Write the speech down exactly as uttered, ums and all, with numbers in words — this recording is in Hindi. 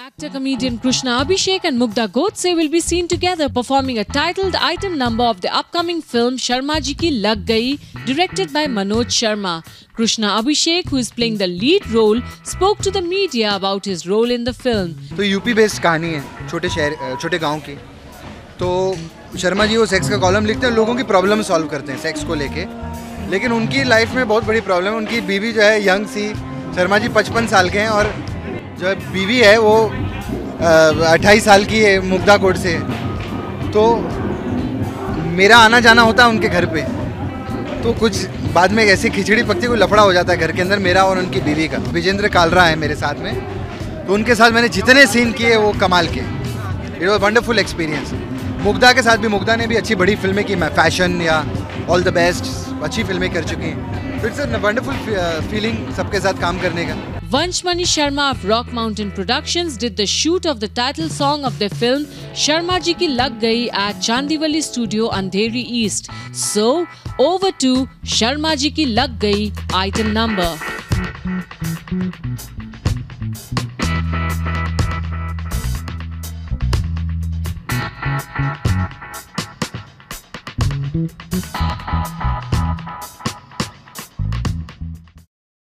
Actor comedian Krishna Abhishek and Mugdha Godse will be seen together performing a titled item number of the upcoming film Sharma Ji Ki Lag Gayi, directed by Manoj Sharma. Krishna Abhishek, who is playing the lead role, spoke to the media about his role in the film. तो यूपी बेस्ड कहानी है, छोटे शहर छोटे गांव की। तो शर्मा जी वो सेक्स का कॉलम लिखते हैं, लोगों की प्रॉब्लम सॉल्व करते हैं सेक्स को लेके। लेकिन उनकी लाइफ में बहुत बड़ी प्रॉब्लम है, उनकी बीवी जो है यंग सी, शर्मा जी पचपन साल के हैं और जो बीवी है वो अट्ठाईस साल की है, मुग्धा कोड से। तो मेरा आना जाना होता है उनके घर पे, तो कुछ बाद में ऐसी खिचड़ी पकती कोई लफड़ा हो जाता है घर के अंदर, मेरा और उनकी बीवी का। विजेंद्र कालरा है मेरे साथ में, तो उनके साथ मैंने जितने सीन किए वो कमाल के। It was wonderful experience. Mugdha के साथ भी, मुग्धा ने भी अच्छी बड़ी फिल्में की, फैशन या ऑल द बेस्ट अच्छी फिल्में कर चुकी हैं। तो इट्स अ वंडरफुल फीलिंग सबके साथ काम करने का। Vanshmani Sharma of Rock Mountain Productions did the shoot of the title song of their film Sharma Ji Ki Lag Gayi at Chandivali Studio, Andheri East. So, over to Sharma Ji Ki Lag Gayi item number. Thank you.